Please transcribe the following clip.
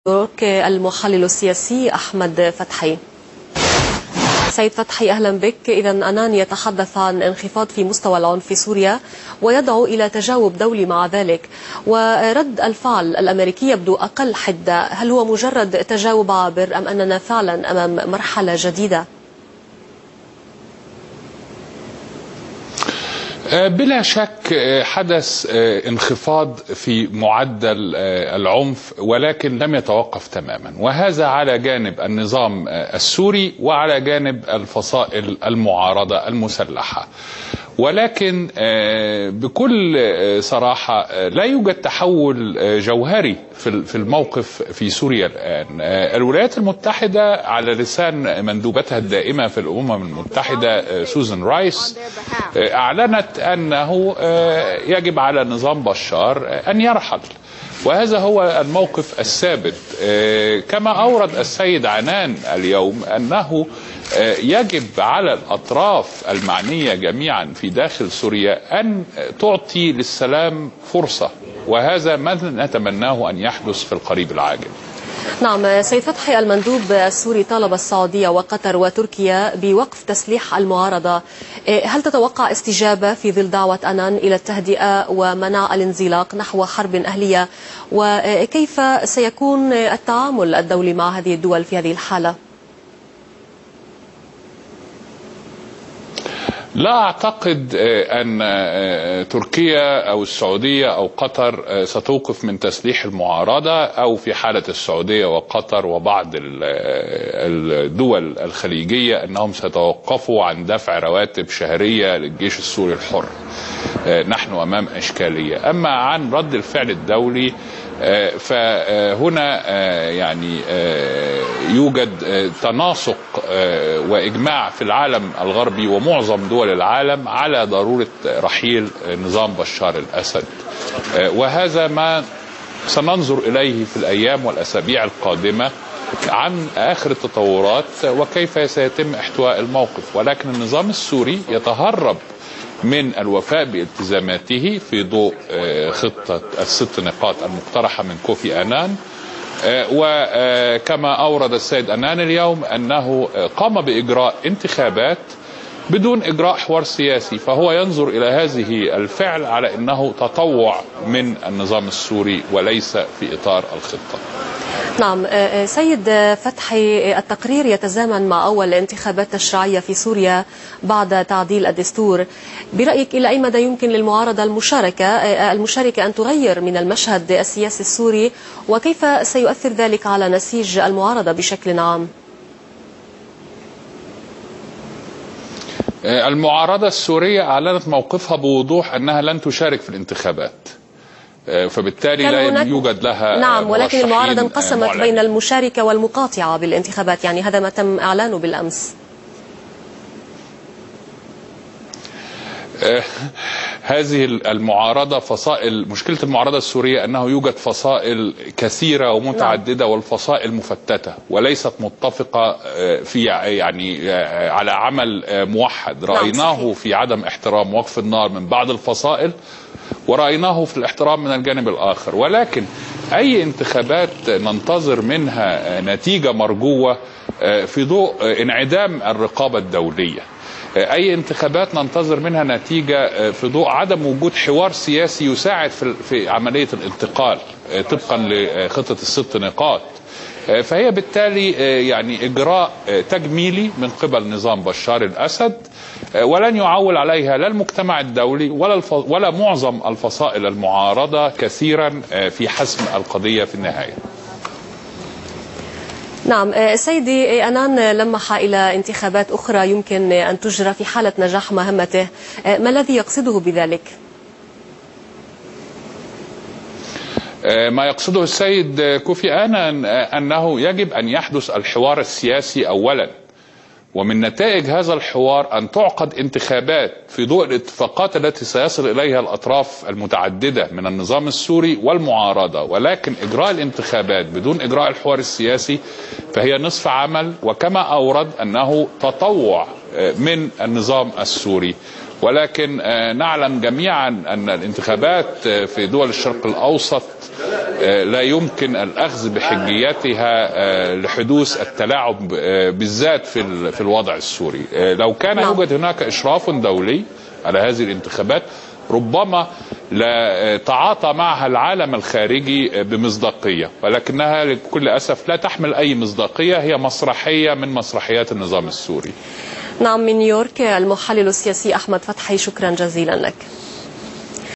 المحلل السياسي أحمد فتحي. سيد فتحي، أهلا بك. إذا أنان يتحدث عن انخفاض في مستوى العنف في سوريا ويدعو إلى تجاوب دولي مع ذلك، ورد الفعل الأمريكي يبدو أقل حدة. هل هو مجرد تجاوب عابر أم أننا فعلا أمام مرحلة جديدة؟ بلا شك حدث انخفاض في معدل العنف، ولكن لم يتوقف تماما، وهذا على جانب النظام السوري وعلى جانب الفصائل المعارضة المسلحة. ولكن بكل صراحة لا يوجد تحول جوهري في الموقف في سوريا الآن. الولايات المتحدة على لسان مندوبتها الدائمة في الأمم المتحدة سوزان رايس أعلنت أنه يجب على نظام بشار أن يرحل، وهذا هو الموقف الثابت. كما أورد السيد عنان اليوم أنه يجب على الأطراف المعنية جميعا في داخل سوريا أن تعطي للسلام فرصة، وهذا ما نتمناه أن يحدث في القريب العاجل. نعم سيد فتحي، المندوب السوري طالب السعودية وقطر وتركيا بوقف تسليح المعارضة. هل تتوقع استجابة في ظل دعوة أنان إلى التهدئة ومنع الانزلاق نحو حرب أهلية؟ وكيف سيكون التعامل الدولي مع هذه الدول في هذه الحالة؟ لا أعتقد أن تركيا أو السعودية أو قطر ستوقف من تسليح المعارضة، أو في حالة السعودية وقطر وبعض الدول الخليجية أنهم سيتوقفوا عن دفع رواتب شهرية للجيش السوري الحر. نحن أمام إشكالية. أما عن رد الفعل الدولي فهنا يعني يوجد تناسق وإجماع في العالم الغربي ومعظم دول العالم على ضرورة رحيل نظام بشار الأسد، وهذا ما سننظر إليه في الأيام والأسابيع القادمة عن آخر التطورات وكيف سيتم احتواء الموقف. ولكن النظام السوري يتهرب من الوفاء بالتزاماته في ضوء خطة ال6 نقاط المقترحة من كوفي أنان، وكما أورد السيد أنان اليوم أنه قام بإجراء انتخابات بدون إجراء حوار سياسي، فهو ينظر إلى هذه الفعل على أنه تطوع من النظام السوري وليس في إطار الخطة. نعم سيد فتحي، التقرير يتزامن مع أول انتخابات تشريعية في سوريا بعد تعديل الدستور. برأيك إلى أي مدى يمكن للمعارضة المشاركة أن تغير من المشهد السياسي السوري، وكيف سيؤثر ذلك على نسيج المعارضة بشكل عام؟ المعارضة السورية أعلنت موقفها بوضوح أنها لن تشارك في الانتخابات، فبالتالي لا يوجد لها. نعم، ولكن المعارضة انقسمت بين المشاركة والمقاطعة بالانتخابات، يعني هذا ما تم إعلانه بالأمس. هذه المعارضة فصائل. مشكلة المعارضة السورية أنه يوجد فصائل كثيرة ومتعددة، والفصائل مفتتة وليست متفقة في يعني على عمل موحد. رأيناه في عدم احترام وقف النار من بعض الفصائل، ورأيناه في الاحترام من الجانب الآخر. ولكن أي انتخابات ننتظر منها نتيجة مرجوة في ضوء انعدام الرقابة الدولية، أي انتخابات ننتظر منها نتيجة في ضوء عدم وجود حوار سياسي يساعد في عملية الانتقال طبقا لخطة ال6 نقاط، فهي بالتالي يعني إجراء تجميلي من قبل نظام بشار الأسد، ولن يعول عليها لا المجتمع الدولي ولا معظم الفصائل المعارضة كثيرا في حسم القضية في النهاية. نعم سيدي، أنان لمح إلى انتخابات أخرى يمكن أن تجرى في حالة نجاح مهمته. ما الذي يقصده بذلك؟ ما يقصده السيد كوفي آنان أنه يجب أن يحدث الحوار السياسي أولا، ومن نتائج هذا الحوار أن تعقد انتخابات في ضوء الاتفاقات التي سيصل إليها الأطراف المتعددة من النظام السوري والمعارضة. ولكن إجراء الانتخابات بدون إجراء الحوار السياسي فهي نصف عمل، وكما أورد أنه تطوع من النظام السوري. ولكن نعلم جميعا أن الانتخابات في دول الشرق الأوسط لا يمكن الأخذ بحجيتها لحدوث التلاعب بالذات في الوضع السوري. لو كان يوجد هناك إشراف دولي على هذه الانتخابات ربما لا تعاطى معها العالم الخارجي بمصداقية، ولكنها بكل أسف لا تحمل أي مصداقية، هي مسرحية من مسرحيات النظام السوري. نعم، من نيويورك المحلل السياسي أحمد فتحي، شكرا جزيلا لك.